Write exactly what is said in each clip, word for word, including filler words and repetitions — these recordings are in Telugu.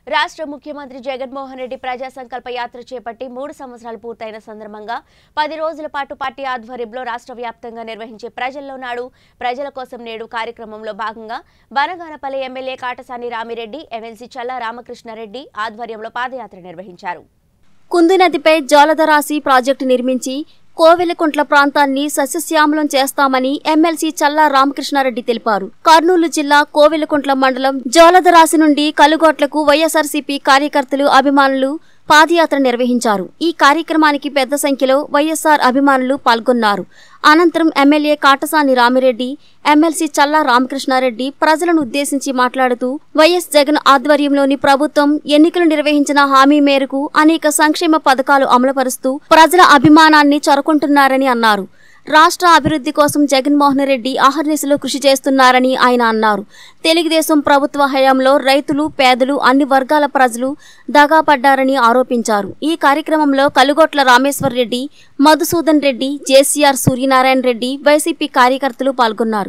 రాష్ట్ర ముఖ్యమంత్రి జగన్మోహన్ రెడ్డి ప్రజా సంకల్ప యాత్ర చేపట్టి మూడు సంవత్సరాలు పూర్తయిన సందర్భంగా పది రోజుల పాటు పార్టీ ఆధ్వర్యంలో రాష్ట్ర వ్యాప్తంగా నిర్వహించే ప్రజల్లో నాడు ప్రజల కోసం నేడు కార్యక్రమంలో భాగంగా బనగానపల్లి ఎమ్మెల్యే కాటసాని రామిరెడ్డి, ఎమ్మెల్సీ చల్లా రామకృష్ణారెడ్డి ఆధ్వర్యంలో పాదయాత్ర నిర్వహించారు. కుందు నదిపై జలధరాశి ప్రాజెక్టు నిర్మించి కోవెలకుంట్ల ప్రాంతాన్ని సస్యశ్యామలం చేస్తామని ఎమ్మెల్సీ చల్లా రామకృష్ణారెడ్డి తెలిపారు. కర్నూలు జిల్లా కోవెలకుంట్ల మండలం జోలధరాశి నుండి కలుగోట్లకు వైఎస్ఆర్సీపీ కార్యకర్తలు, అభిమానులు పాదయాత్ర నిర్వహించారు. ఈ కార్యక్రమానికి పెద్ద సంఖ్యలో వైఎస్ఆర్ అభిమానులు పాల్గొన్నారు. అనంతరం ఎమ్మెల్యే కాటసాని రామిరెడ్డి, ఎమ్మెల్సీ చల్లా రామకృష్ణారెడ్డి ప్రజలను ఉద్దేశించి మాట్లాడుతూ వైఎస్ జగన్ ఆధ్వర్యంలోని ప్రభుత్వం ఎన్నికలు నిర్వహించిన హామీ మేరకు అనేక సంక్షేమ పథకాలు అమలుపరుస్తూ ప్రజల అభిమానాన్ని చొరకుంటున్నారని అన్నారు. రాష్ట్ర అభివృద్ధి కోసం జగన్మోహన్ రెడ్డి అహర్నిశలు కృషి చేస్తున్నారని ఆయన అన్నారు. తెలుగుదేశం ప్రభుత్వ హయాంలో రైతులు, పేదలు, అన్ని వర్గాల ప్రజలు దగాపడ్డారని ఆరోపించారు. ఈ కార్యక్రమంలో కలుగోట్ల రామేశ్వర్ రెడ్డి, మధుసూదన్ రెడ్డి, జేసీఆర్ సూర్యనారాయణ రెడ్డి, వైసీపీ కార్యకర్తలు పాల్గొన్నారు.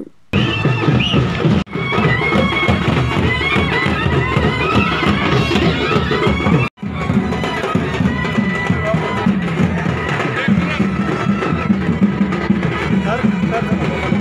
Sir, sir,